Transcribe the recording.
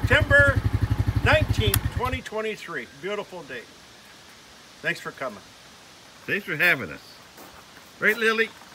September 19th, 2023. Beautiful day. Thanks for coming. Thanks for having us. Right, Lily?